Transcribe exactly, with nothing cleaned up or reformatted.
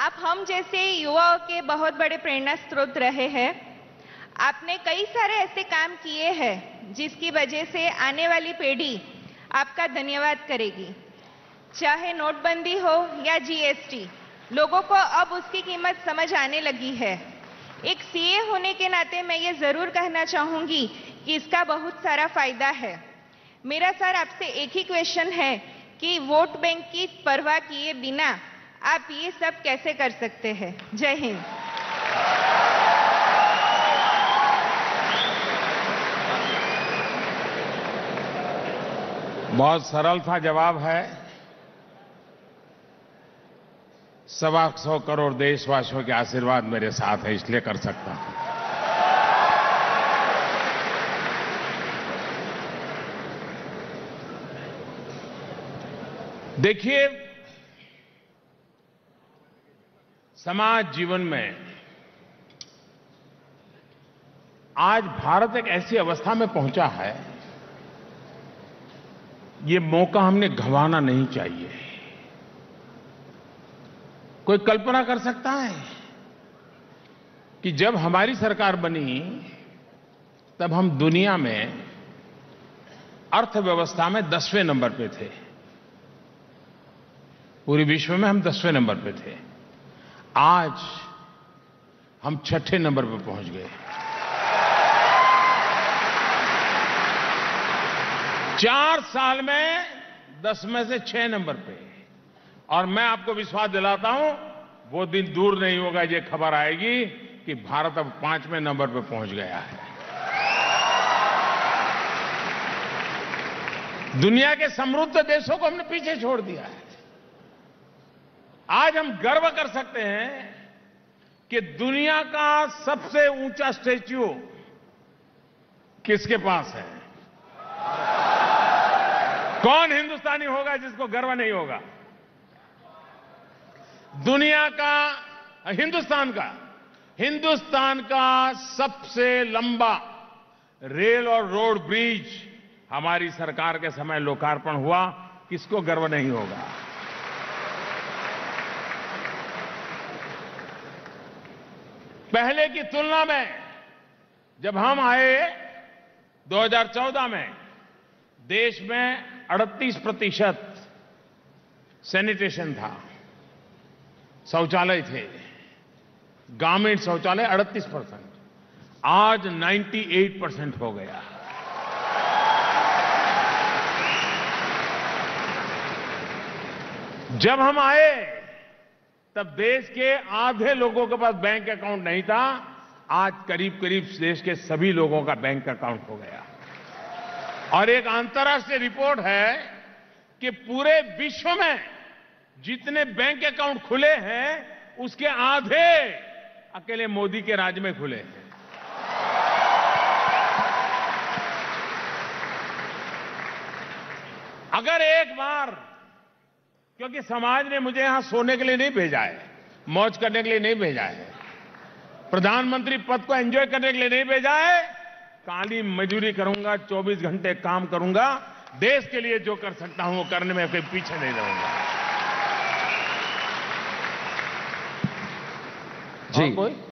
आप हम जैसे युवाओं के बहुत बड़े प्रेरणा स्रोत रहे हैं। आपने कई सारे ऐसे काम किए हैं जिसकी वजह से आने वाली पीढ़ी आपका धन्यवाद करेगी। चाहे नोटबंदी हो या जीएसटी, लोगों को अब उसकी कीमत समझ आने लगी है। एक सीए होने के नाते मैं ये जरूर कहना चाहूंगी कि इसका बहुत सारा फायदा है। मेरा सर आपसे एक ही क्वेश्चन है कि वोट बैंक की परवाह किए बिना आप ये सब कैसे कर सकते हैं? जय हिंद। बहुत सरल सा जवाब है। सवा सौ करोड़ देशवासियों के आशीर्वाद मेरे साथ है, इसलिए कर सकता हूं। देखिए, समाज जीवन में आज भारत एक ऐसी अवस्था में पहुंचा है, ये मौका हमने गंवाना नहीं चाहिए। कोई कल्पना कर सकता है कि जब हमारी सरकार बनी तब हम दुनिया में अर्थव्यवस्था में दसवें नंबर पे थे। पूरे विश्व में हम दसवें नंबर पे थे। आज हम छठे नंबर पे पहुंच गए। चार साल में दस में से छह नंबर पे। और मैं आपको विश्वास दिलाता हूं, वो दिन दूर नहीं होगा, ये खबर आएगी कि भारत अब पांचवें नंबर पे पहुंच गया है। दुनिया के समृद्ध देशों को हमने पीछे छोड़ दिया है। आज हम गर्व कर सकते हैं कि दुनिया का सबसे ऊंचा स्टैच्यू किसके पास है? कौन हिंदुस्तानी होगा जिसको गर्व नहीं होगा? दुनिया का, हिंदुस्तान का हिंदुस्तान का सबसे लंबा रेल और रोड ब्रिज हमारी सरकार के समय लोकार्पण हुआ। किसको गर्व नहीं होगा? पहले की तुलना में जब हम आए दो हज़ार चौदह में, देश में अड़तीस प्रतिशत सैनिटेशन था, शौचालय थे, ग्रामीण शौचालय अड़तीस परसेंट, आज अट्ठानवे परसेंट हो गया। जब हम आए तब देश के आधे लोगों के पास बैंक अकाउंट नहीं था, आज करीब करीब देश के सभी लोगों का बैंक अकाउंट हो गया। और एक अंतर्राष्ट्रीय रिपोर्ट है कि पूरे विश्व में जितने बैंक अकाउंट खुले हैं उसके आधे अकेले मोदी के राज में खुले हैं। अगर एक बार, क्योंकि समाज ने मुझे यहां सोने के लिए नहीं भेजा है, मौज करने के लिए नहीं भेजा है, प्रधानमंत्री पद को एंजॉय करने के लिए नहीं भेजा है, काली मजदूरी करूंगा, चौबीस घंटे काम करूंगा, देश के लिए जो कर सकता हूं वो करने में कहीं पीछे नहीं रहूंगा। जी कोई